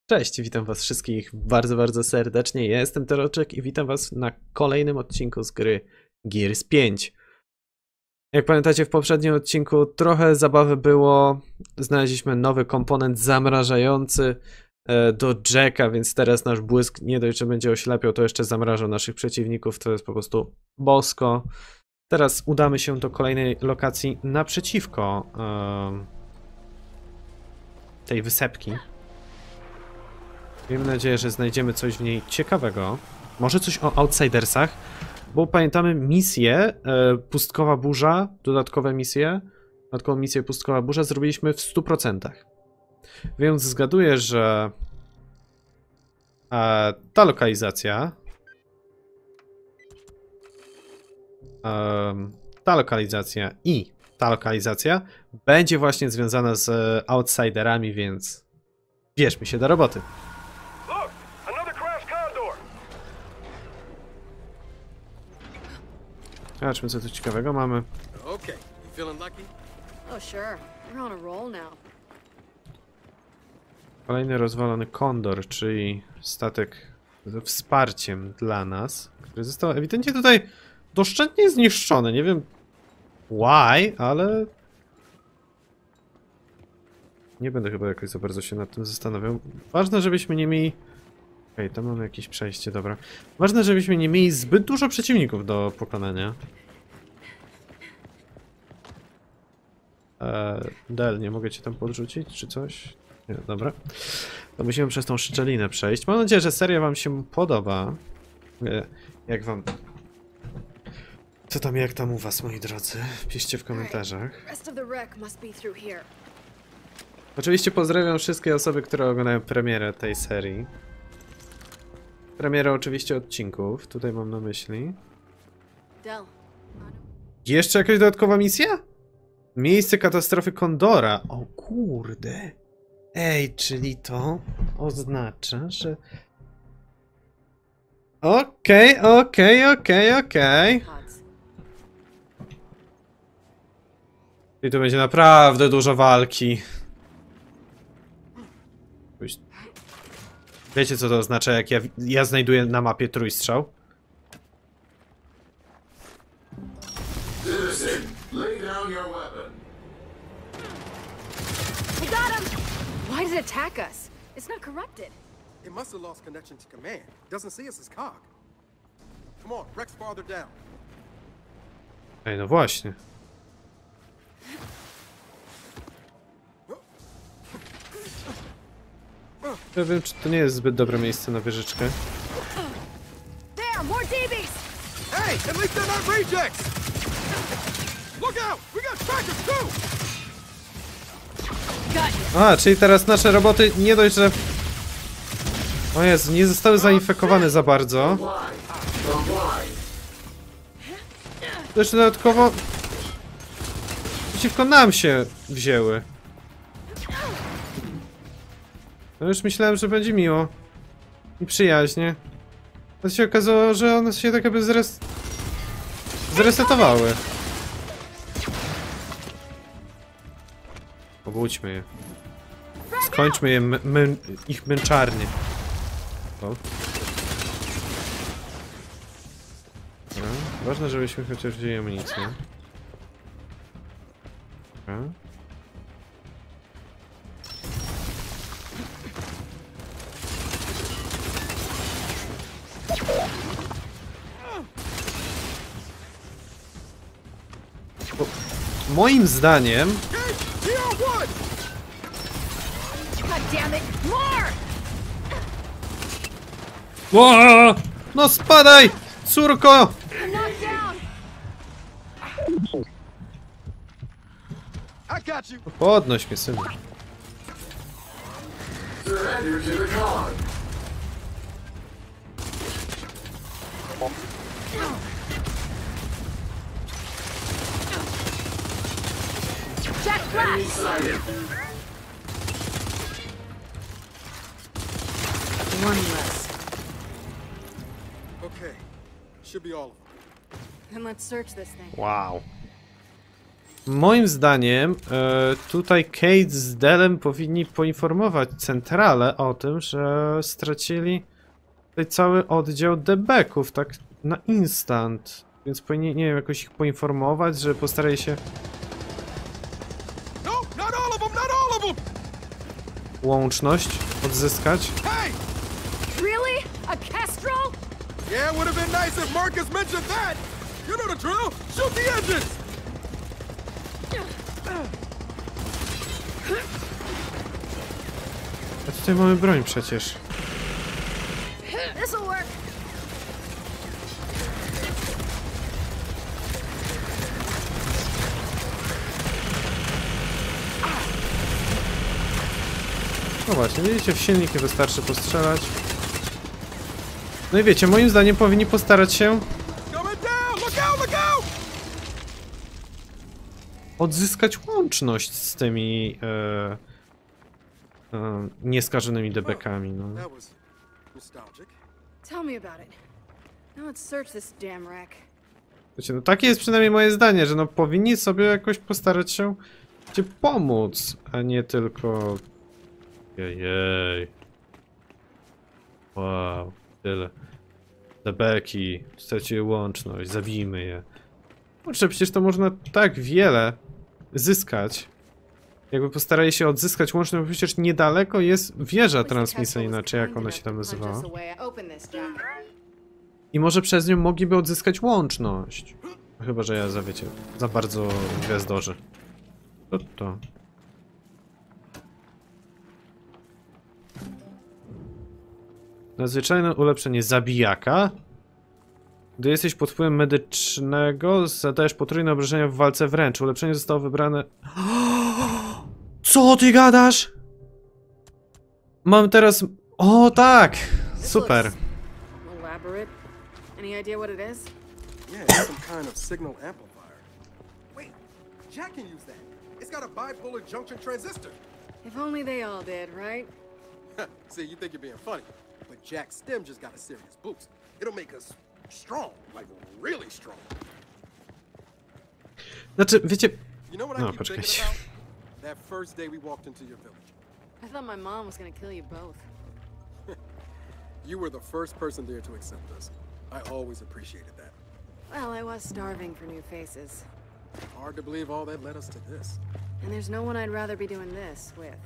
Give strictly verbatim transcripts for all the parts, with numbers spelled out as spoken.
Cześć, witam was wszystkich bardzo, bardzo serdecznie. Ja jestem Teroczek i witam was na kolejnym odcinku z gry Gears pięć. Jak pamiętacie, w poprzednim odcinku trochę zabawy było. Znaleźliśmy nowy komponent zamrażający do Jacka, więc teraz nasz błysk nie dość, że będzie oślepiał, to jeszcze zamrażał naszych przeciwników. To jest po prostu bosko. Teraz udamy się do kolejnej lokacji naprzeciwko um, tej wysepki. Miejmy nadzieję, że znajdziemy coś w niej ciekawego. Może coś o Outsidersach, bo pamiętamy misję e, Pustkowa Burza, dodatkowe misje, dodatkową misję Pustkowa Burza zrobiliśmy w stu procentach. Więc zgaduję, że e, ta lokalizacja e, ta lokalizacja i ta lokalizacja będzie właśnie związana z Outsiderami, więc bierzmy się do roboty. Zobaczmy, co tu ciekawego mamy. Kolejny rozwalony Kondor, czyli statek ze wsparciem dla nas, który został ewidentnie tutaj doszczętnie zniszczony. Nie wiem why, ale nie będę chyba jakoś za bardzo się nad tym zastanawiał. Ważne, żebyśmy nie mieli... Okej, okay, tam mamy jakieś przejście, dobra. Ważne, żebyśmy nie mieli zbyt dużo przeciwników do pokonania. Eee, Del, nie mogę cię tam podrzucić, czy coś? Nie, dobra. To musimy przez tą szczelinę przejść. Mam nadzieję, że seria wam się podoba. Eee, jak wam... Co tam, jak tam u was, moi drodzy? Piszcie w komentarzach. Oczywiście pozdrawiam wszystkie osoby, które oglądają premierę tej serii. Premierę oczywiście odcinków, tutaj mam na myśli. Jeszcze jakaś dodatkowa misja? Miejsce katastrofy Kondora. O kurde. Ej, czyli to oznacza, że... Okej, okej, okej, okej. I tu będzie naprawdę dużo walki. Wiecie, co to oznacza, jak ja, ja znajduję na mapie trójstrzał? I got him! Why did it attack us? It's not corrupted. It must have lost connection to command. Doesn't see us as cog. Come on, Rex farther down. Ej, no właśnie. Ja wiem, czy to nie jest zbyt dobre miejsce na wieżyczkę. There, more D Bs! Hey, at least they're not rejects! Look out! We got trackers too! A, czyli teraz nasze roboty nie dość, że... O Jezu, nie zostały zainfekowane za bardzo. To jeszcze dodatkowo... Przeciwko nam się wzięły. No już myślałem, że będzie miło i przyjaźnie. A się okazało, że one się tak jakby zres... zresetowały. Obudźmy je. Skończmy je my, my, ich męczarnię. O. Dobra. Ważne, żebyśmy chociaż wzięli amunicję. Dobra. Bo moim zdaniem... Ło! No spadaj, córko! Podnoś mnie, synu. Jack Flash! One less. Okay, should be all of them. Then let's search this thing. Wow. moim zdaniem e, tutaj Kate z Delem powinni poinformować centralę o tym, że stracili tutaj cały oddział debeków, tak na instant. Więc powinni, nie wiem, jakoś ich poinformować, że postarali się No, not all of them, not all of them! łączność odzyskać. Hey! Really? A Kestrel? Yeah, it would have been nice if Marcus mentioned that! You know the drill! Shoot the engines! A tutaj mamy broń przecież. This'll work. No właśnie, widzicie, w silniki wystarczy postrzelać. No i wiecie, moim zdaniem powinni postarać się Coming down! Look out, look out! odzyskać łączność z tymi e, e, nieskażonymi debekami, no. That was nostalgic. Tell me about it. Now let's search this damn wreck. Wiecie, no takie jest przynajmniej moje zdanie, że no powinni sobie jakoś postarać się ci pomóc, a nie tylko... Jej. Wow, tyle. Debeki, straciły łączność, zabijmy je. Kurczę, przecież to można tak wiele zyskać. Jakby postarali się odzyskać łączność, bo przecież niedaleko jest wieża transmisyjna, czy jak ona się tam nazywała. I może przez nią mogliby odzyskać łączność. Chyba, że ja za, wiecie, za bardzo gwiazdorzę. To to. Nadzwyczajne ulepszenie zabijaka. Gdy jesteś pod wpływem medycznego, zadajesz potrójne obrażenia w walce wręcz. Ulepszenie zostało wybrane... Co ty gadasz? Mam teraz... O tak! Super. Elaborate. Any idea what it is? Yeah, it's some kind of signal amplifier. Wait, Jack can use that. It's got a bipolar junction transistor. If only they all did, right? See, you think you're being funny, but Jack's stem just got a serious boost. It'll make us strong, like really strong. Znaczy, wiecie... You know what I No, keep thinking poczekajcie. about? That first day we walked into your village. I thought my mom was gonna kill you both. You were the first person there to accept us. I always appreciated that. Well, I was starving for new faces. Hard to believe all that led us to this. And there's no one I'd rather be doing this with.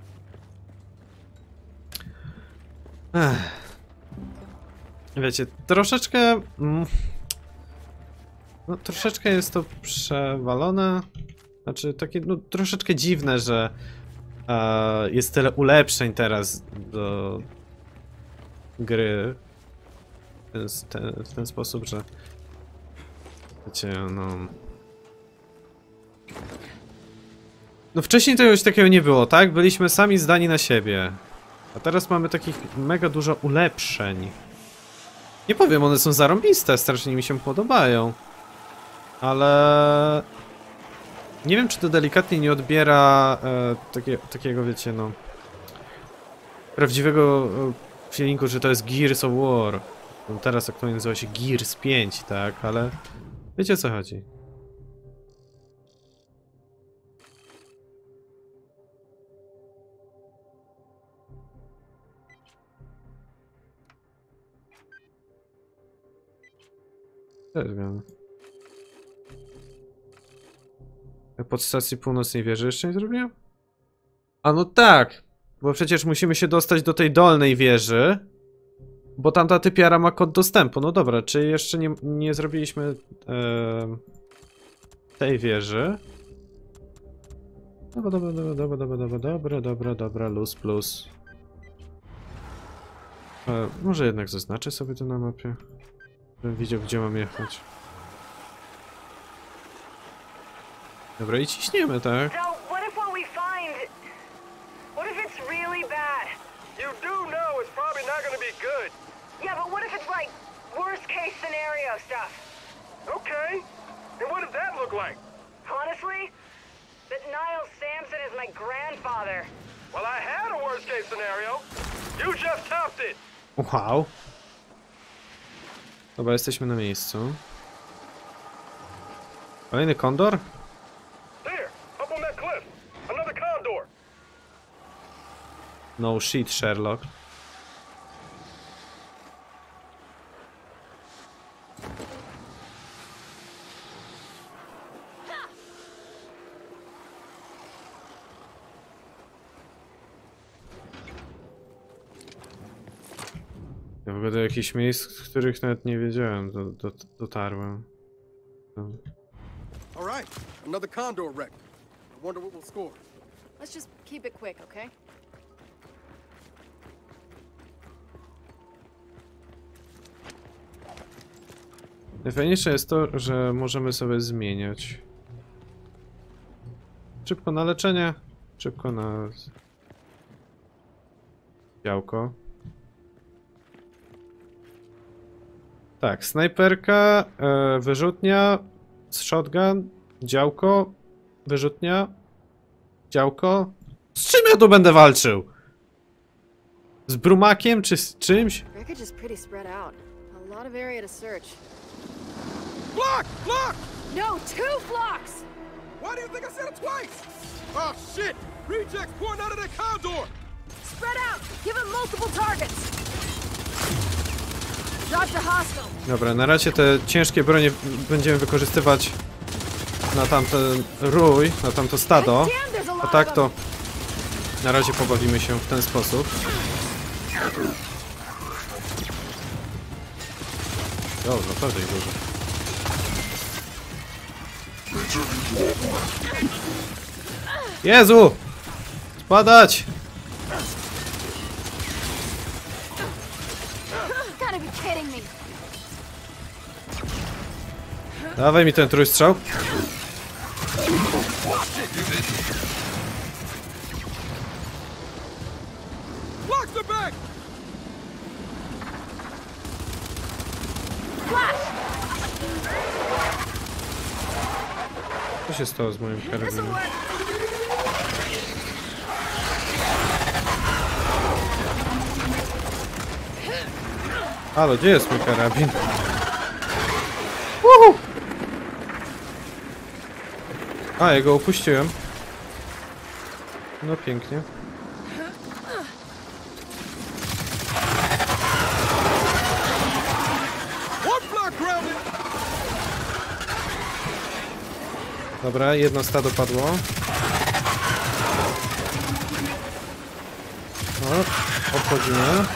Ech. Wiecie, troszeczkę... mm, No, troszeczkę jest to przewalone. Znaczy, takie, no, troszeczkę dziwne, że e, jest tyle ulepszeń teraz do gry. W ten, ten, w ten sposób, że... Wiecie, no... No wcześniej to już takiego nie było, tak? Byliśmy sami zdani na siebie. A teraz mamy takich mega dużo ulepszeń. Nie powiem, one są zarąbiste, strasznie mi się podobają. Ale... Nie wiem, czy to delikatnie nie odbiera e, takie, takiego, wiecie, no... prawdziwego e, feelingu, że to jest Gears of War. No, teraz aktualnie nazywa się Gears pięć, tak? Ale... Wiecie, o co chodzi. Też wiem. Pod stacji północnej wieży jeszcze nie zrobiłem? A no tak! Bo przecież musimy się dostać do tej dolnej wieży. Bo tamta typiara ma kod dostępu. No dobra, czy jeszcze nie, nie zrobiliśmy e, tej wieży? Dobra, dobra, dobra, dobra, dobra, dobra, dobra, dobra, dobra, luz plus. E, może jednak zaznaczę sobie to na mapie. Żebym widział, gdzie mam jechać. Dobra, i ciśniemy, tak? So, what if what we find... What if it's really bad? You do know it's probably not gonna be good. Yeah, but what if it's like worst case scenario stuff? Okay. And what does that look like? Honestly, that Niles Sampson is my grandfather. Well, I had a worst case scenario. You just topped it. Wow. Dobra, jesteśmy na miejscu. Kolejny kondor? No shit, Sherlock. Ja w ogóle do jakichś miejsc, których nawet nie wiedziałem, do, do, dotarłem. No. All right, another Condor wreck. I wonder what we'll score. Let's just keep it quick, okay? Najfajniejsze jest to, że możemy sobie zmieniać. Szybko na leczenie, szybko na działko. Tak, snajperka, e, wyrzutnia, shotgun, działko, wyrzutnia, działko. Z czym ja tu będę walczył? Z brumakiem czy z czymś? Wreckage is pretty spread out. A lot of area to search. Block! Block! No, two flocks! Why do you think I said it twice? Oh shit! Rejects pouring out of that Condor! Spread out! Give him multiple targets! Dodge the hostile! Dobra, na razie te ciężkie bronie będziemy wykorzystywać na tamten rój, na tamto stado. Damn, there's a A lot tak of to na razie pobawimy się w ten sposób. O, naprawdę ich dużo. Jezu! Spadać! Gotta be kidding me! Dawaj mi ten trójstrzał. Blocks are back! Co się stało z moim karabinem? Halo, gdzie jest mój karabin? Uhu! A, ja go opuściłem. No pięknie. One block grounded! Dobra, jedno stado padło. O, obchodzimy.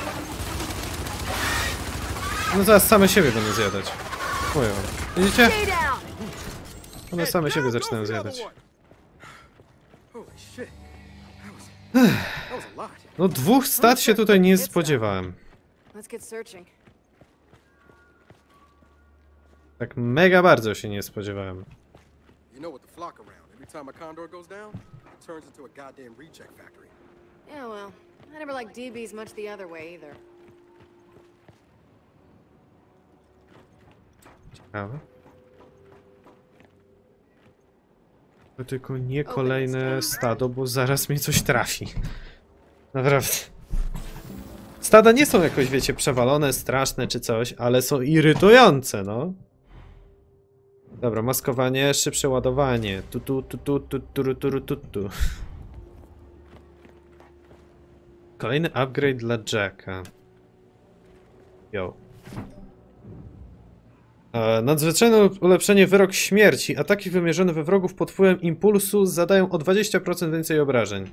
No zaraz same siebie będą zjadać. Powiem wam. Widzicie? Stay down! One same siebie Down zaczynają goes the other zjadać. one. Holy shit. That was, that was a lot. No dwóch stat się tutaj nie spodziewałem. Let's get searching. Tak mega bardzo się nie spodziewałem. You know what the flock around. Every time a Condor goes down, it turns into a goddamn reject factory. Yeah, well, I never liked D Bs much the other way either. Ciekawe. To tylko nie kolejne stado, bo zaraz mnie coś trafi. Naprawdę. Stada nie są jakoś, wiecie, przewalone, straszne czy coś, ale są irytujące, no. Dobra, maskowanie, szybsze ładowanie. Tu tu tu tu tu tu tu tu tu. Kolejny upgrade dla Jacka. Yo. E, nadzwyczajne ulepszenie wyrok śmierci. Ataki wymierzone we wrogów pod wpływem impulsu zadają o dwadzieścia procent więcej obrażeń.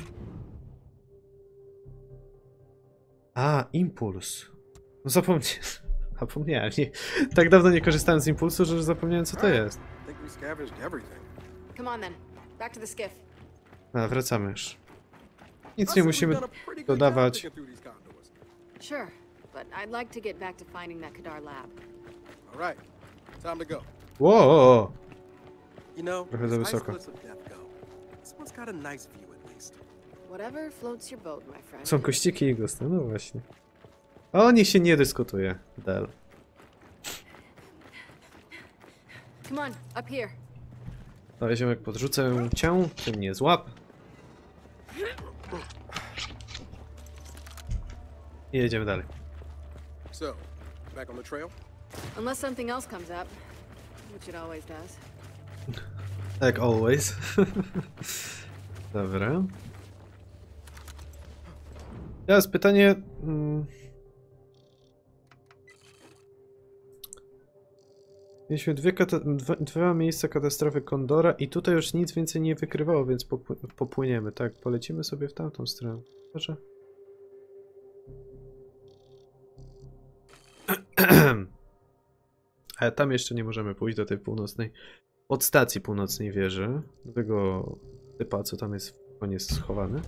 A, impuls. No zapomniałem. Zapomniałem. Nie. Tak dawno nie korzystałem z impulsu, że już zapomniałem co to jest. I think we scavenged everything. Come on then. Back to the skiff. A, wracamy już. Nic I nie said we've musimy done a pretty good job dodawać. digging through these Condors. Sure, but I'd like to get back to finding that Kadar lab. All right, time to go. Wow. You know, Trochę za as ice wysoko. cliffs of death go, this one's got a nice view at least. Whatever floats your boat, my friend. Są kościki i gusty, no właśnie. O nich się nie dyskutuje, Del. Come on, up here. No, ziomek, podrzucę cię, ty mnie złap. I jedziemy dalej. So, back on the trail? Unless something else comes up, which it always does. Jak always. Dobra. Teraz pytanie... Hmm. Mieliśmy dwie, dwa, dwa miejsca katastrofy Kondora i tutaj już nic więcej nie wykrywało, więc popł popłyniemy. Tak, polecimy sobie w tamtą stronę. Proszę. Ale tam jeszcze nie możemy pójść do tej północnej, od stacji północnej wieży, do tego typa, co tam jest w konie schowany.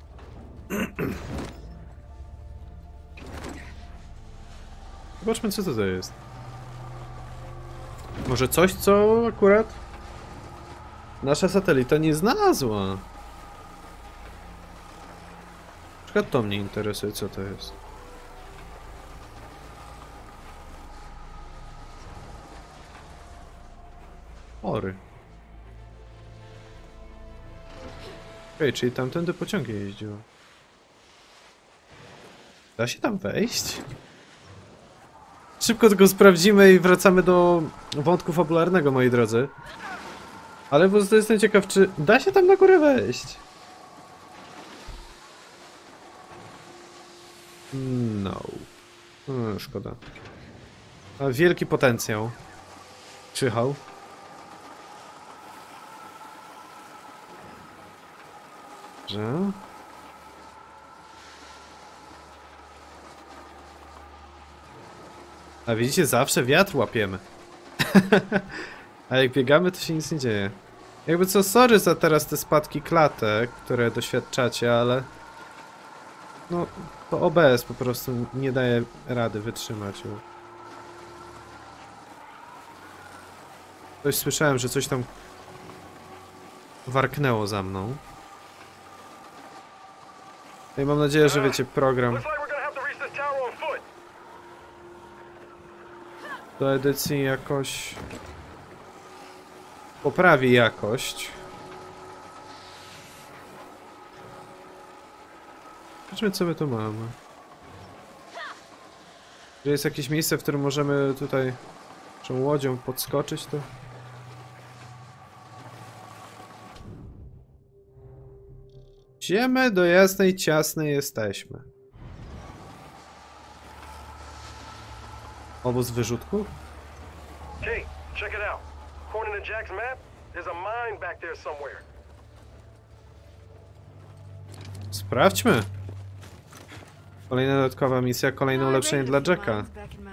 Zobaczmy, co to za jest. Może coś, co akurat nasza satelita nie znalazła. Na przykład to mnie interesuje, co to jest. Ory. Okej, okay, czyli tamtędy pociągi jeździło. Da się tam wejść? Szybko tylko sprawdzimy i wracamy do wątku fabularnego, moi drodzy. Ale po prostu jestem ciekaw, czy da się tam na górę wejść? No. no szkoda. A wielki potencjał. Czyhał. Że... A widzicie, zawsze wiatr łapiemy. A jak biegamy, to się nic nie dzieje. Jakby co, sorry za teraz te spadki klatek, które doświadczacie, ale... No, to O B S po prostu nie daje rady wytrzymać. Coś słyszałem, że coś tam warknęło za mną. No i mam nadzieję, że wiecie, program do edycji jakoś poprawi jakość. Zobaczmy, co my tu mamy. Że jest jakieś miejsce, w którym możemy tutaj tą łodzią podskoczyć, to... Idziemy do jasnej, ciasnej jesteśmy. Obóz wyrzutków? Hey, check it out. According to Jack's map, there's a mine back there somewhere. Sprawdźmy. Kolejna dodatkowa misja, kolejne ulepszenie dla Jacka.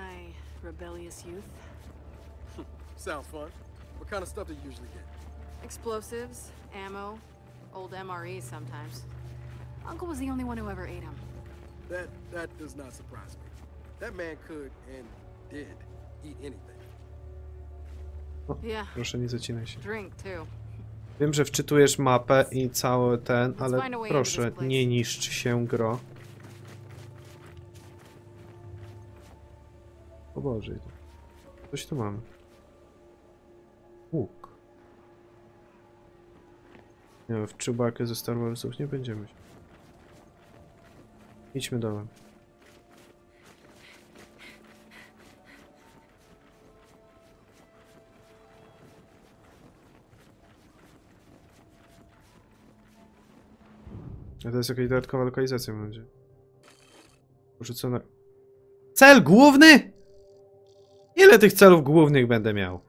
Sounds fun. What kind of stuff do you usually get? Explosives, ammo, old M R Es sometimes. Uncle was the only one who ever ate them. That that does not surprise me. That man could and did eat anything. O, Yeah. proszę, nie zacinaj się. Drink too. Wiem, że wczytujesz mapę i cały ten, ale proszę, nie niszcz się, gro. O Boże, coś tu mamy. Łuk. Nie wiem, w Chewbacca ze Star Warsów nie będziemy. Idźmy dołem. A to jest jakaś dodatkowa lokalizacja będzie. Porzucona... Cel główny?! Ile tych celów głównych będę miał?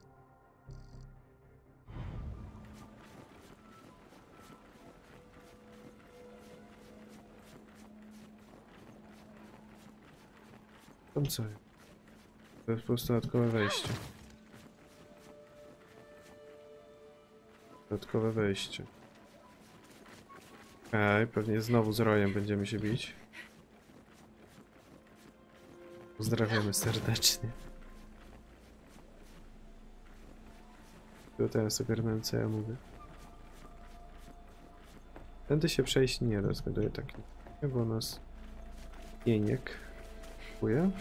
Tam co? To jest po prostu dodatkowe wejście. Dodatkowe wejście. Okej, okay, pewnie znowu z Royem będziemy się bić. Pozdrawiamy serdecznie. Teraz sobie ogarnąłem, co ja mówię. Tędy się przejść nie da, zgaduję taki. Bo nas pieniek kupuje.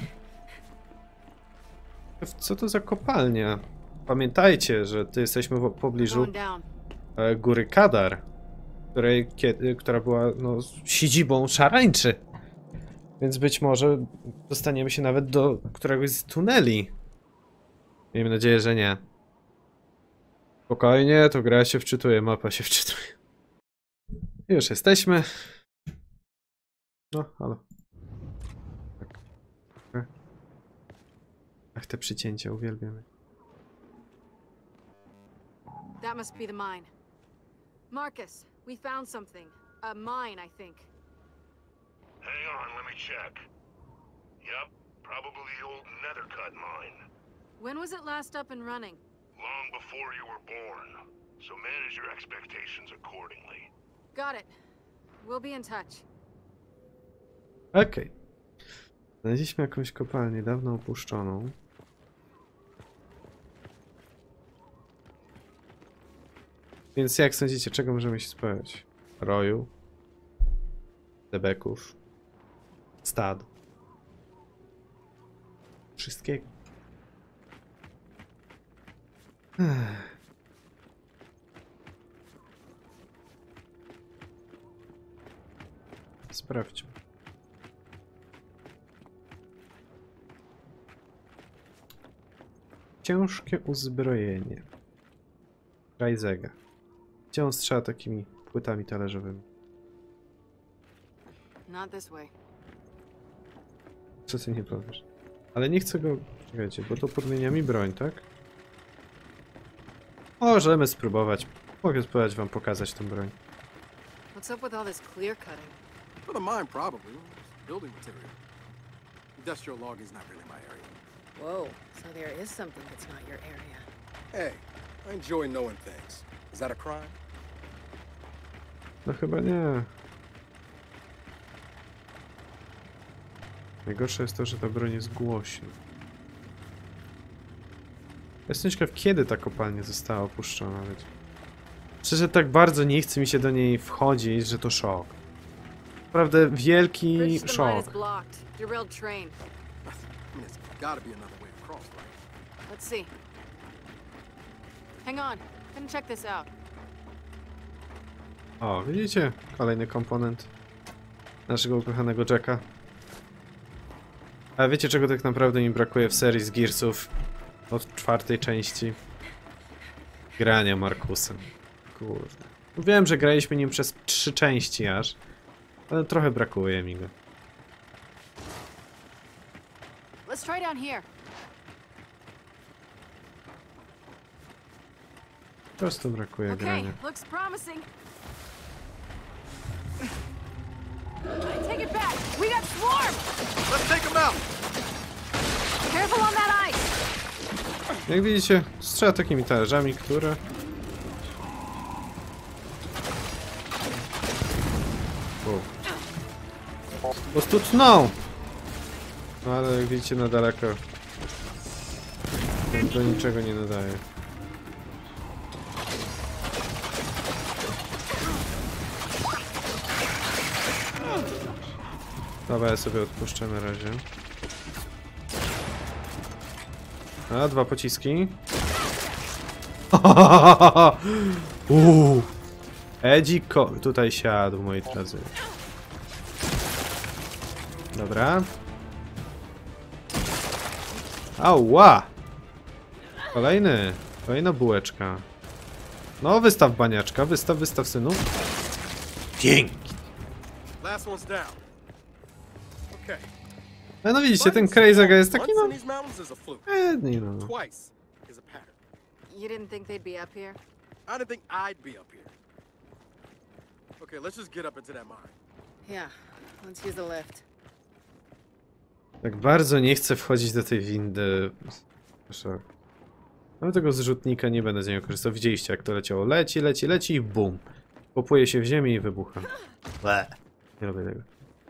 Co to za kopalnia? Pamiętajcie, że tu jesteśmy w pobliżu e, góry Kadar, której, kiedy, która była no, siedzibą szarańczy. Więc być może dostaniemy się nawet do któregoś z tuneli. Miejmy nadzieję, że nie. Spokojnie, to gra się wczytuje, mapa się wczytuje. Już jesteśmy. No, halo. Ach, te przycięcia uwielbiamy. That must be the mine. Marcus, we found something. A mine, I think. Hang on, let me check. Yep, probably the old Nethercut mine. When was it last up and running? Long before you were born. So manage your expectations accordingly. Got it. We'll be in touch. Okej. Okay. Znaleźliśmy jakąś kopalnię dawno opuszczoną. Więc jak sądzicie, czego możemy się spodziewać? Roju? Debeków? Stad? Wszystkiego. Ech. Sprawdźmy. Ciężkie uzbrojenie. Rajzega. Gdzie on strzela takimi płytami talerzowymi? Not this way. Co ty nie powiesz? Ale nie chcę go... Czekajcie, bo to podmienia mi broń, tak? Możemy spróbować. Mogę spróbować wam pokazać tą broń. What's up with all this clear cutting? For the mine, probably. It's building material. Industrial logging's not really my area. Whoa, so there is something that's not your area. Hey, I enjoy knowing things. Is that a crime? No chyba nie. Najgorsze jest to, że ta broń jest głośna. Jestem ciekaw, kiedy ta kopalnia została opuszczona. Wiecie. Szczerze, tak bardzo nie chce mi się do niej wchodzić, że to szok. Naprawdę wielki Bridge to the mine szok. is blocked. Derailed train. I mean, there's gotta be another way across, right? Let's see. Hang on. Gonna check this out. O, widzicie? Kolejny komponent naszego ukochanego Jacka. A wiecie, czego tak naprawdę mi brakuje w serii z Gearsów od czwartej części? Grania Markusem. Kurde. Wiem, że graliśmy nim przez trzy części aż, ale trochę brakuje mi go. Let's try down here. Po prostu brakuje Okay, grania. looks promising. I take it back. We got swarm. Let's take them out! Careful on that ice. Jak widzicie, strzela takimi talerzami, które... Wow. Po prostu tną! No ale jak widzicie na daleko to do niczego nie nadaje. Dobra, ja sobie odpuszczę na razie. A, dwa pociski. Uuu. Edziko tutaj siadł, moi drodzy. Dobra. Ała! Kolejny. Kolejna bułeczka. No, wystaw baniaczka. Wystaw, wystaw, synu. Dzięki. Last one's down. Okay. No, no widzicie, ten Crazyga jest taki, Once no... in these mountains is a fluke. Edni, no. Twice is a pattern. You didn't think they'd be up here? I didn't think I'd be up here. Okay, let's just get up into that mine. Yeah. Let's use the lift. Tak bardzo nie chcę wchodzić do tej windy. Proszę. Ale tego zrzutnika nie będę z niego korzystał. Widzieliście, jak to leciało. Leci, leci, leci i bum. Popuje się w ziemię i wybucha. Ble. Nie robię tego.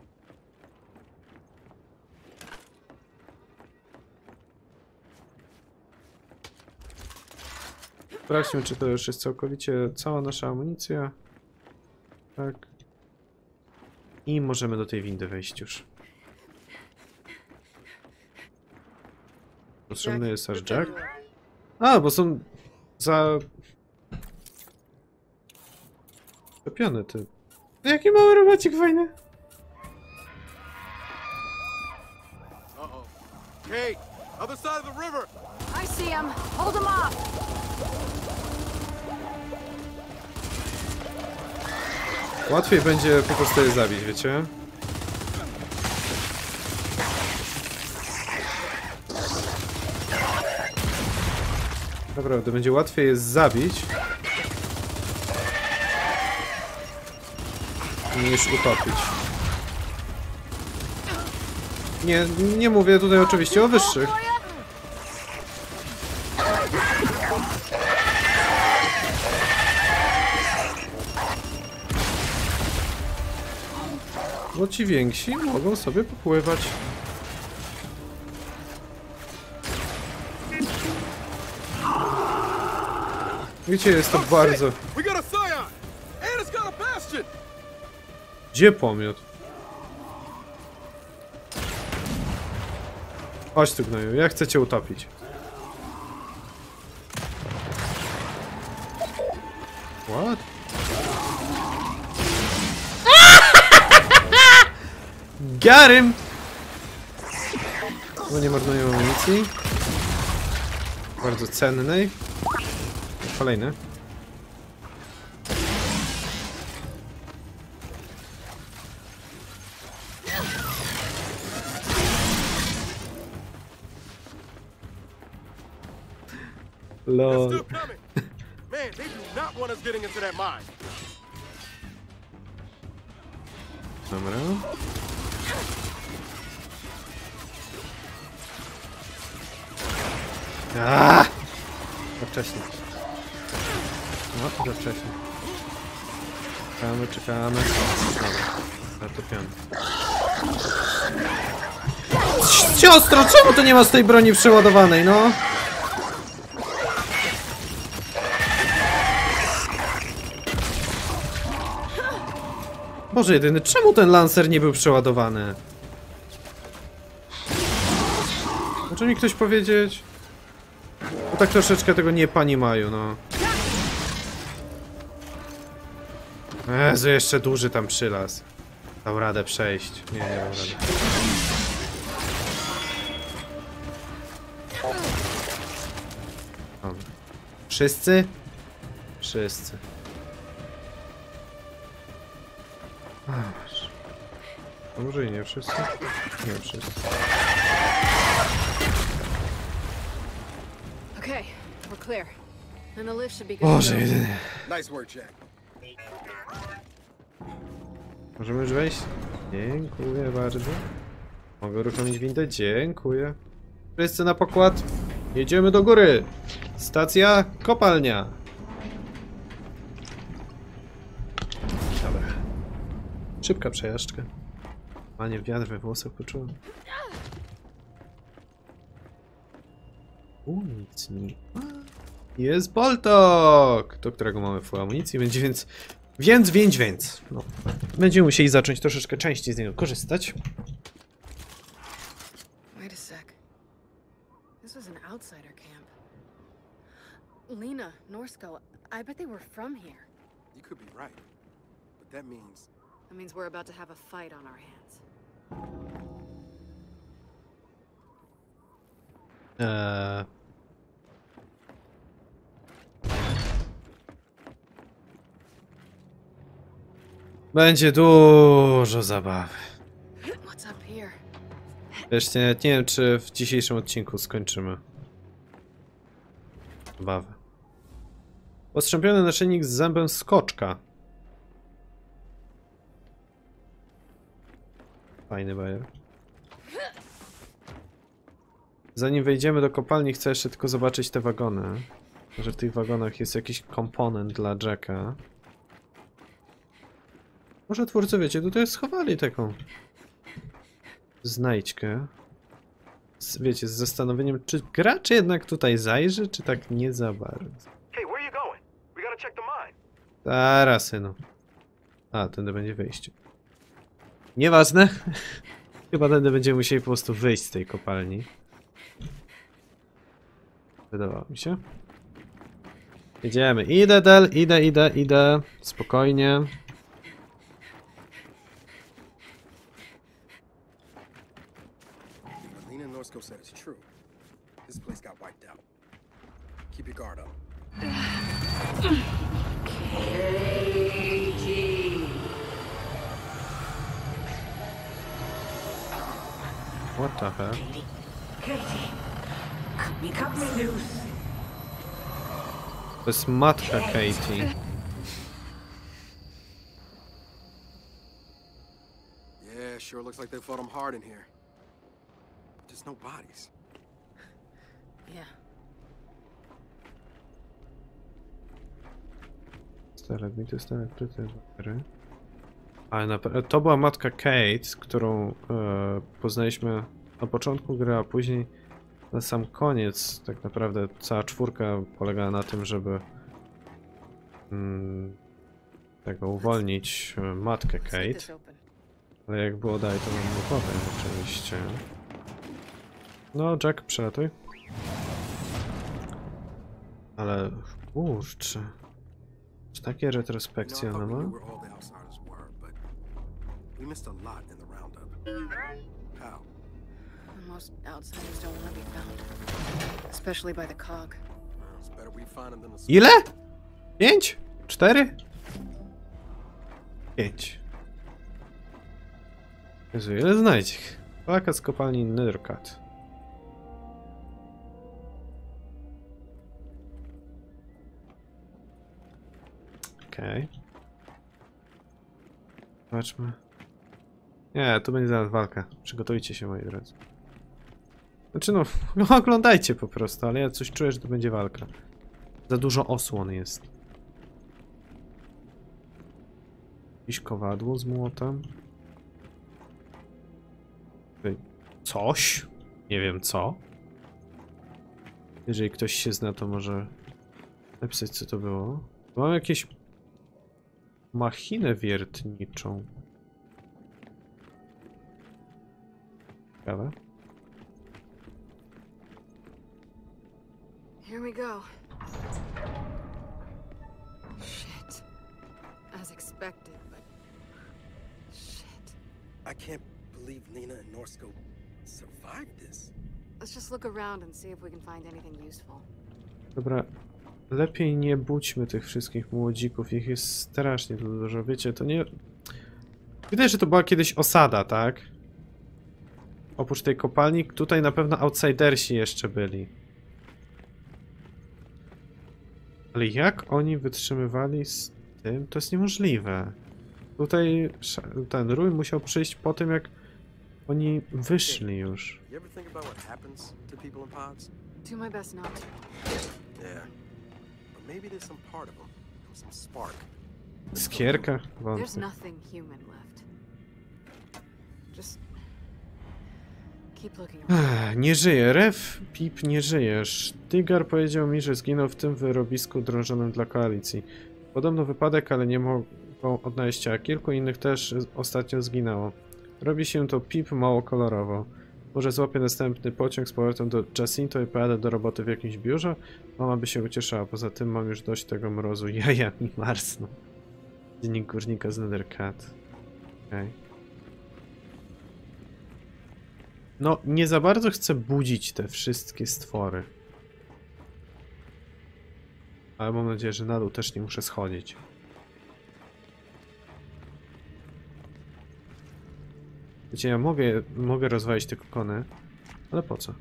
Sprawdźmy, czy to już jest całkowicie cała nasza amunicja. Tak. I możemy do tej windy wejść już. Potrzebny jest aż Jack. A, bo są za... Czepione, ty. Jaki mały robocik fajny. Uh-oh. Hey, other side of the river! I see him. Hold him off. Łatwiej będzie po prostu je zabić, wiecie? Naprawdę, będzie łatwiej jest zabić niż utopić. Nie, nie mówię tutaj oczywiście o wyższych. Bo ci więksi mogą sobie popływać. Wiecie, jest to bardzo... We got a Scion! And it's got a Bastion! Gdzie pomiot? Chodź tu, gnoju, ja chcę cię utopić. What? Garym! No nie marnuję amunicji. Bardzo cennej. Kolejny. Lol. Still coming! Man, they do not want us getting into that mine. Dobra. Aaaa! Za wcześnie. No, za wcześnie. Czekamy, czekamy. Dobra, zatopiony. Siostro, czemu tu nie ma z tej broni przeładowanej, no? Boże jedyny, czemu ten lancer nie był przeładowany? Może mi ktoś powiedzieć? Bo tak troszeczkę tego nie pani mają, no. Jezu, jeszcze duży tam przylas. Dał radę przejść. Nie, nie dał rady. Dobra. Wszyscy? Wszyscy. A może i nie wszyscy? Nie wszyscy. Okay, we're clear. And the lift should be good. Boże jedyny. Nice work, Jack. Możemy już wejść? Dziękuję bardzo. Mogę uruchomić windę? Dziękuję. Wszyscy na pokład. Jedziemy do góry. Stacja kopalnia. Dobra. Szybka przejażdżka. Panie, wiatr we włosach poczułem. U, nic mi. Jest Boltok! Do którego mamy full amunicji, będzie więc... Więc, więc, więc. No. Będziemy musieli zacząć troszeczkę częściej z niego korzystać. Wait a sec. This was an outsider camp. Lena, Norsko, I bet they were from here. You could be right. But that means... That means we're about to have a fight on our hands. Eee... Będzie dużo zabawy. What's up here? Wreszcie nawet nie wiem, czy w dzisiejszym odcinku skończymy zabawę. Postrzępiony naszyjnik z zębem skoczka. Fajny bajer. Zanim wejdziemy do kopalni, chcę jeszcze tylko zobaczyć te wagony. Może w tych wagonach jest jakiś komponent dla Jacka. Może twórcy, wiecie, tutaj schowali taką znajdźkę. Z, wiecie, z zastanowieniem, czy gracz jednak tutaj zajrzy, czy tak nie za bardzo. Hey, where you going? We gotta check the mine. Zaraz, synu. A, tędy będzie wyjście. Nieważne. Chyba tędy będziemy musieli po prostu wyjść z tej kopalni. Wydawało mi się. Jedziemy. Idę, Del, idę, idę, idę. Spokojnie. Lena and Norsko said it's true. This place got wiped out. Keep your guard up. What the hell? Katie, cut me, cut me loose. To jest matka Katie. Yeah, sure looks like they fought him hard in here. Just no bodies. Yeah. Stalagmity, stalaktyty, węgry. Ale na, to była matka Kate, którą e, poznaliśmy na początku gry, a później na sam koniec. Tak naprawdę cała czwórka polegała na tym, żeby mm, tego uwolnić e, matkę Kate. Ale jak było dalej, to wam nie powiem oczywiście. No, Jack, przelatuj. Ale kurczę. Czy takie retrospekcje ona ma? We missed a lot in the roundup. How? Most outsiders don't want to be found, especially by the cog. Well, it's better we find them than the... Ile? Pięć? Cztery? Pięć. Jezu, ile znajdzie? Plaka z kopalni Nethercut. Okej. Okay. Zobaczmy. Nie, to będzie zaraz walka. Przygotujcie się, moi drodzy. Znaczy no, oglądajcie po prostu, ale ja coś czuję, że to będzie walka. Za dużo osłon jest. Jakieś kowadło z młotem. Coś? Nie wiem co. Jeżeli ktoś się zna, to może napisać, co to było. Mam jakieś machinę wiertniczą. Ciekawe. Here we go. Shit. As expected, but shit. I can't believe Nina and Norsko survived this. Let's just look around and see if we can find anything useful. Dobra, lepiej nie budźmy tych wszystkich młodzików, ich jest strasznie tu dużo, wiecie, to nie... Widać, że to była kiedyś osada, tak? Oprócz tej kopalni, tutaj na pewno outsidersi jeszcze byli. Ale jak oni wytrzymywali z tym? To jest niemożliwe. Tutaj ten rój musiał przyjść po tym, jak oni wyszli już. You ever think about what happens to people in pods? Do my best not to. Yeah. But maybe there's some part of them, some spark. Skierka? There's Wątpię. nothing human left. Just keep looking around. Ech, nie żyje. Ref, Pip, nie żyjesz. Tygar powiedział mi, że zginął w tym wyrobisku drążonym dla koalicji. Podobno wypadek, ale nie mogą odnaleźć ciała. Kilku innych też ostatnio zginęło. Robi się to Pip mało kolorowo. Może złapię następny pociąg z powrotem do Jacinto i pojadę do roboty w jakimś biurze? Mama by się ucieszyła. Poza tym mam już dość tego mrozu. Jaja mi marsną. Dziennik górnika z Nethercut. Okej. Okay. No, nie za bardzo chcę budzić te wszystkie stwory. Ale mam nadzieję, że na dół też nie muszę schodzić. Wiecie, ja mogę, mogę rozwalić te kokony, ale po co?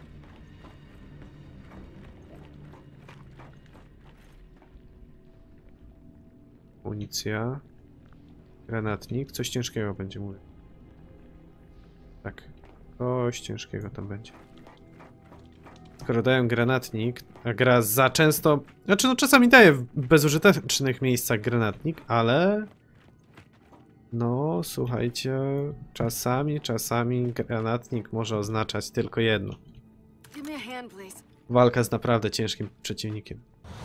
Amunicja. Granatnik. Coś ciężkiego będzie mówił. Tak. Coś ciężkiego tam będzie. Skoro dają granatnik, a gra za często... Znaczy no czasami daje w bezużytecznych miejscach granatnik, ale... No, słuchajcie, czasami, czasami granatnik może oznaczać tylko jedno. Give me a hand, please. Walka z naprawdę ciężkim przeciwnikiem.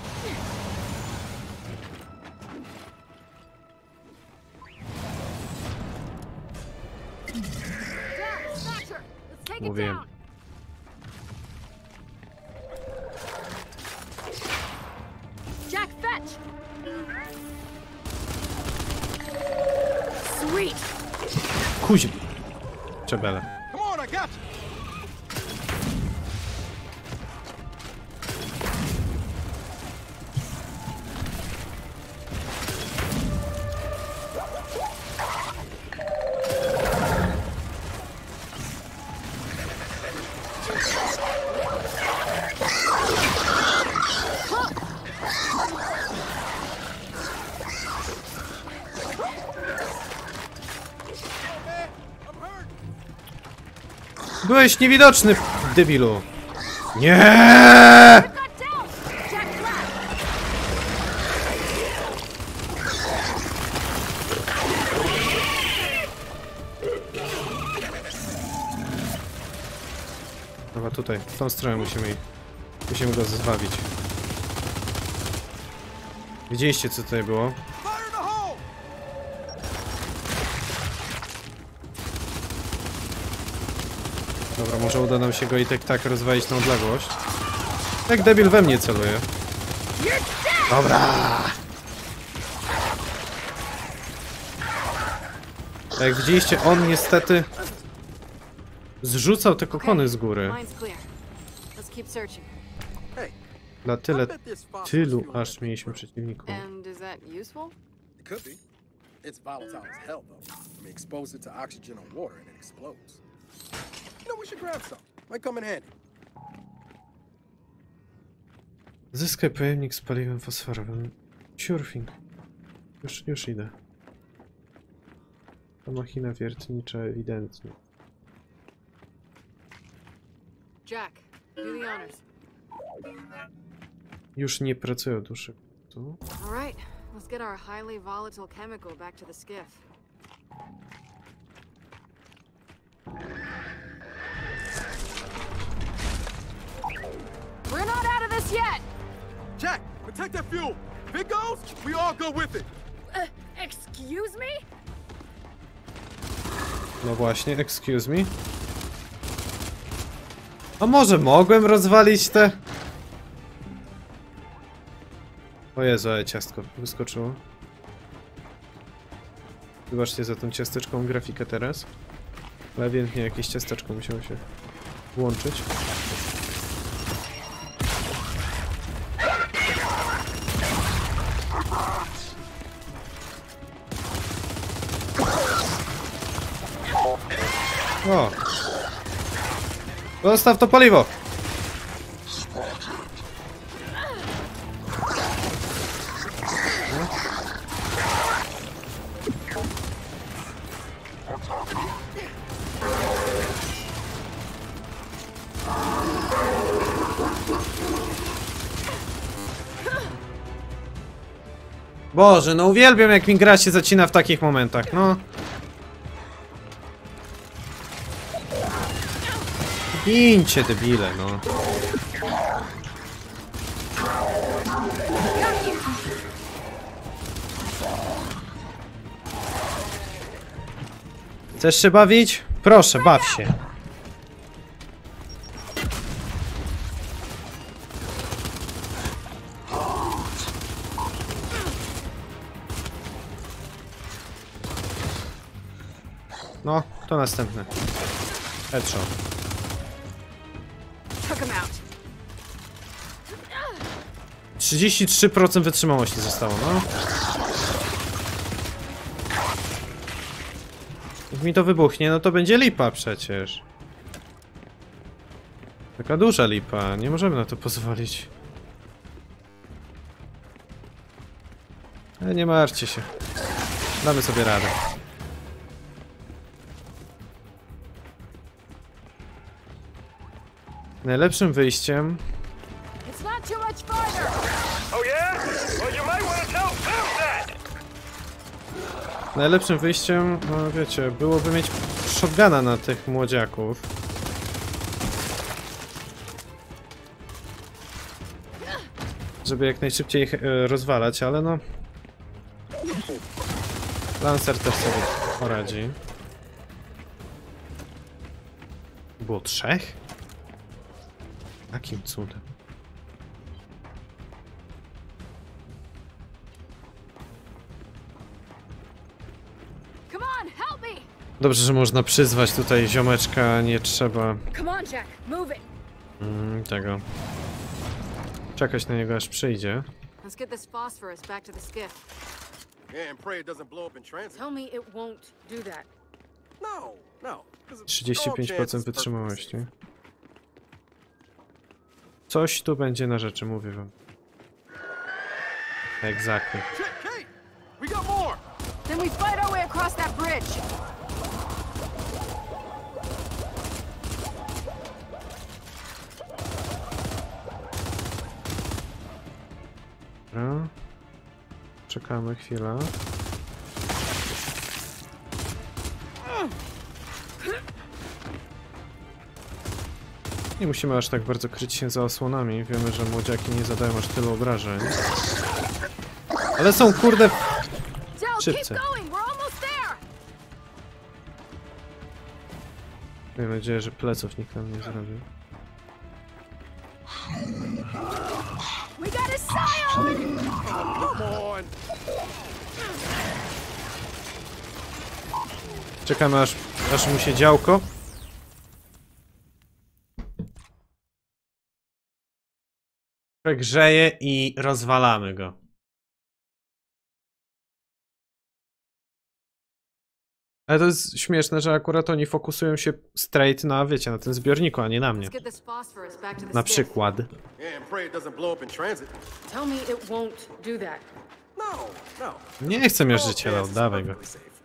Mówiłem. Jack, fetch! Sweet! Kuźm! Czebele. Come on, I got you. Byłeś niewidoczny, debilu. Nie! Got down! Jack flat! Dobra, tutaj, w tą stronę musimy, musimy go zwabić. Widzieliście, co tutaj było? Fire in the hole! Dobra, może uda nam się go i tak tak rozwalić na odległość. Jak debil we mnie celuje. Dobra! Jak widzieliście, on niestety zrzucał te kokony z góry. Mine's clear. Let's keep searching. Hey, Na I tyle, bet there's phosphorus tylu fuel in aż that mieliśmy bird. przeciwników. And is that useful? It could be. It's volatile as hell, though. I mean, expose it to oxygen or water and it explodes. You know, we should grab some. Might come in handy. Zyskaj pojemnik z paliwem fosforowym. Surfing. Już, już idę. To machina wiertnicza ewidentnie. Jack, do the honors. Już nie pracują duszy. Tu? All right, let's get our highly volatile chemical back to the skiff. We're not out of this yet! Jack, protect that fuel. If it goes, we all go with it. Uh, excuse me? No właśnie, excuse me. A może mogłem rozwalić te? O Jezu, ale ciastko wyskoczyło. Wybaczcie za tą ciasteczką grafikę teraz. Ale ewidentnie jakieś ciasteczko musiało się włączyć. O! Zostaw to paliwo! Boże, no uwielbiam, jak mi gra się zacina w takich momentach, no. Gincie, debile, no. Chcesz się bawić? Proszę, baw się. No, to następne. Headshot. Took him out. trzydzieści trzy procent wytrzymałości zostało, no. Jak mi to wybuchnie, no to będzie lipa przecież. Taka duża lipa, nie możemy na to pozwolić. Ale nie martwcie się. Damy sobie radę. Najlepszym wyjściem... It's not too much farther! Oh yeah? Well, you might want to tell them that! Najlepszym wyjściem, no wiecie, byłoby mieć shotguna na tych młodziaków. Żeby jak najszybciej ich e, rozwalać, ale no... Lancer też sobie poradzi. Było trzech? Jakim cudem? Come on, help me! Dobrze, że można przyzwać tutaj ziomeczka, nie trzeba Come on, Jack, move it! mm, tego. Czekać na niego, aż przyjdzie. Let's get this phosphorus back to the skiff. Yeah, and pray it doesn't blow up in transit. Tell me it won't do that. No, no. 'cause trzydzieści pięć all procent chances wytrzymałości. perfectly Coś tu będzie na rzeczy, mówię wam. Exactly. safe. Shit, Kate, we got more. Then we fight our way across that bridge. Dobra. Czekamy chwilę. Nie musimy aż tak bardzo kryć się za osłonami. Wiemy, że młodziaki nie zadają aż tylu obrażeń. Ale są kurde w szybce. Mam nadzieję, że pleców nikt nam nie zrobił. Czekamy aż, aż mu się działko. Grzeje i rozwalamy go. Ale to jest śmieszne, że akurat oni fokusują się straight na, wiecie, na tym zbiorniku, a nie na mnie. Na przykład. Nie chcę mierzyciela, oddawaj go.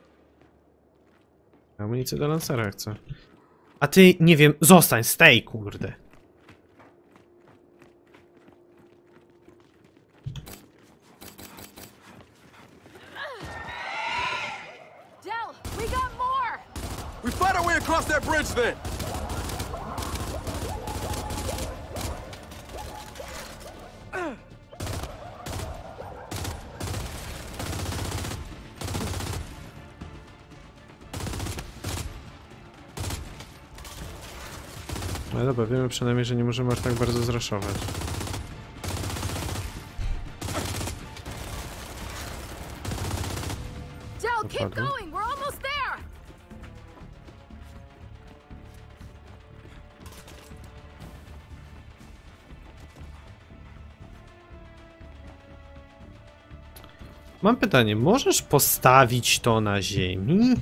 Amunicję do lancera chcę. A ty, nie wiem, zostań, stay, kurde. We fight our way across that bridge then. No dobra, wiemy przynajmniej, że nie możemy aż tak bardzo zraszować. Dokładnie. Mam pytanie, możesz postawić to na ziemi?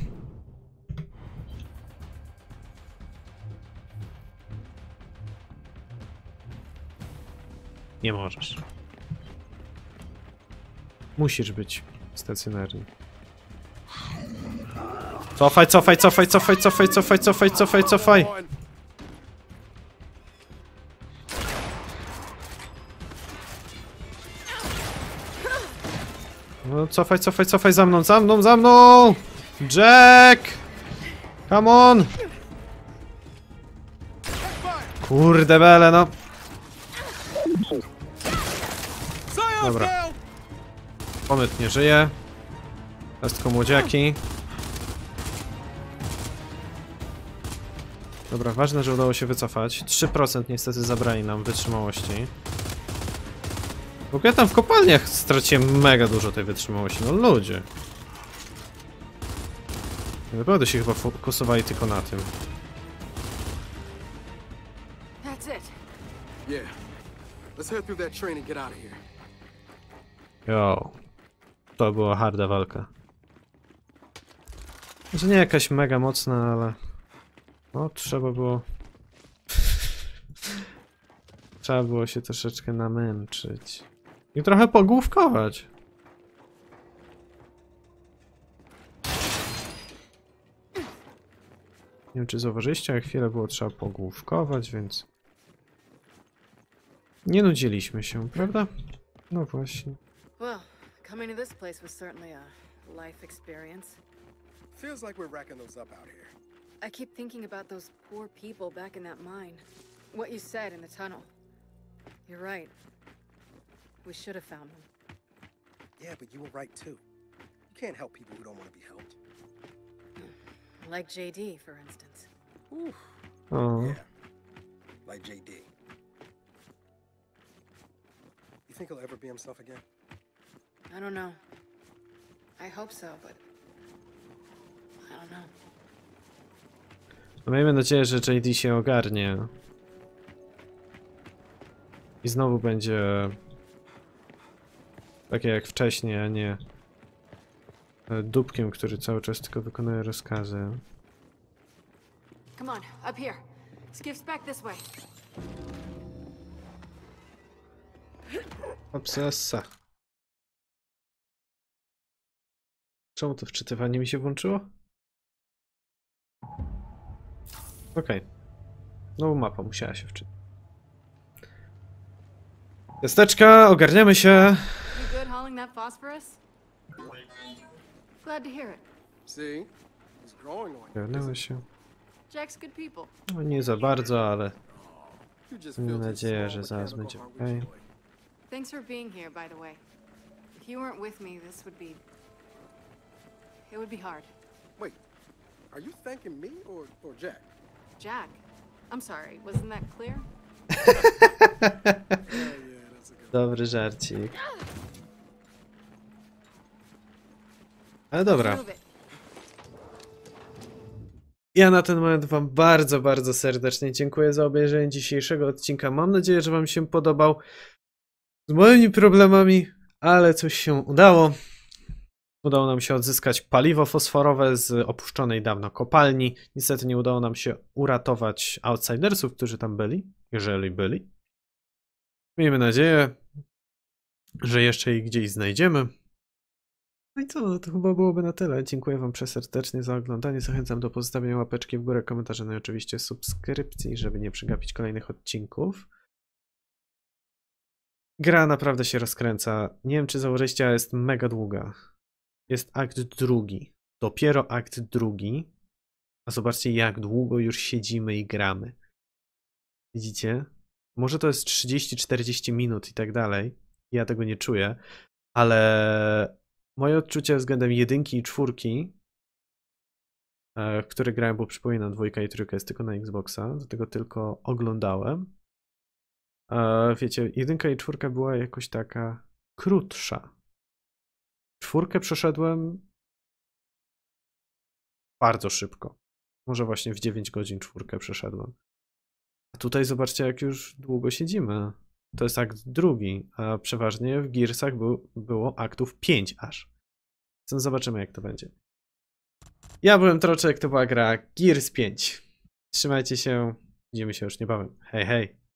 Nie możesz. Musisz być stacjonarny. Cofaj, cofaj, cofaj, cofaj, cofaj, cofaj, cofaj, cofaj, cofaj. No, cofaj, cofaj, cofaj za mną, za mną, za mną! Jack! Come on! Kurde bele, no. Dobra. Pomyt nie żyje. Teraz tylko młodziaki. Dobra, ważne, że udało się wycofać. trzy procent niestety zabrali nam wytrzymałości. W ogóle tam w kopalniach straciłem mega dużo tej wytrzymałości, no ludzie. Naprawdę się chyba fokusowali tylko na tym. Jo. To była harda walka. Że nie jakaś mega mocna, ale... No, trzeba było... Trzeba było się troszeczkę namęczyć. I trochę pogłówkować. Nie wiem, czy zauważyliście, ale chwilę było trzeba pogłówkować, więc... Nie nudziliśmy się, prawda? No właśnie. Well, coming to this place was certainly a life experience. Feels like we're racking those up out here. I keep thinking about those poor people back in that mine. What you said in the tunnel. You're right. We should have found them. Yeah, but you were right too. You can't help people who don't want to be helped. Like J D, for instance. Oof. O. Yeah, like J D. You think he'll ever be himself again? I don't know. I hope so, but I don't know. Miejmy nadzieję, że J D się ogarnie. I znowu będzie takie jak wcześniej, a nie dupkiem, który cały czas tylko wykonuje rozkazy. Come on, up here. Skiff's back this way. Obsesa. Czemu to wczytywanie mi się włączyło? Okej. Okay. No mapa musiała się wczytać. Testeczka, ogarniamy się. that phosphorus? Glad to hear it. See? He's growing on you. Ogarnęły się. Jack's good people. No nie za bardzo, ale You just mam filled his nadzieję, small że zaraz mechanical będzie heart with okej. joy. Thanks for being here, by the way. If you weren't with me, this would be... It would be hard. Wait, are you thanking me or, or Jack? Jack, I'm sorry, wasn't that clear? Yeah, yeah, that's a good Dobry żarcik. Ale dobra. Move it. Ja na ten moment wam bardzo, bardzo serdecznie dziękuję za obejrzenie dzisiejszego odcinka. Mam nadzieję, że wam się podobał. Z moimi problemami, ale coś się udało. Udało nam się odzyskać paliwo fosforowe z opuszczonej dawno kopalni. Niestety nie udało nam się uratować outsidersów, którzy tam byli, jeżeli byli. Miejmy nadzieję, że jeszcze ich gdzieś znajdziemy. No i co, no to chyba byłoby na tyle. Dziękuję wam przeserdecznie za oglądanie. Zachęcam do pozostawienia łapeczki w górę, komentarza, no i oczywiście subskrypcji, żeby nie przegapić kolejnych odcinków. Gra naprawdę się rozkręca. Nie wiem, czy zauważyliście, ale jest mega długa. Jest akt drugi. Dopiero akt drugi. A zobaczcie, jak długo już siedzimy i gramy. Widzicie? Może to jest trzydzieści czterdzieści minut i tak dalej. Ja tego nie czuję, ale moje odczucia względem jedynki i czwórki, w które grałem, bo przypominam, dwójka i trójka jest tylko na Xboxa, do tego tylko oglądałem. Wiecie, jedynka i czwórka była jakoś taka krótsza. Czwórkę przeszedłem bardzo szybko. Może właśnie w dziewięć godzin czwórkę przeszedłem. A tutaj zobaczcie, jak już długo siedzimy. To jest akt drugi, a przeważnie w Gearsach był, było aktów pięć aż. Więc zobaczymy, jak to będzie. Ja byłem Troczek, to była gra Gears pięć. Trzymajcie się, widzimy się już niebawem. Hej, hej!